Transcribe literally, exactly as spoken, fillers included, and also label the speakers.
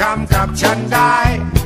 Speaker 1: ทำกับฉันได้